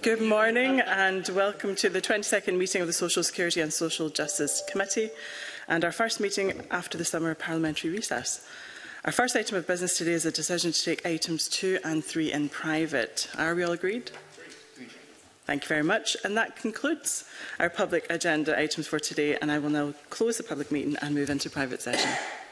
Good morning and welcome to the 22nd meeting of the Social Security and Social Justice Committee and our first meeting after the summer parliamentary recess. Our first item of business today is a decision to take items 2 and 3 in private. Are we all agreed? Thank you very much. And that concludes our public agenda items for today, and I will now close the public meeting and move into private session.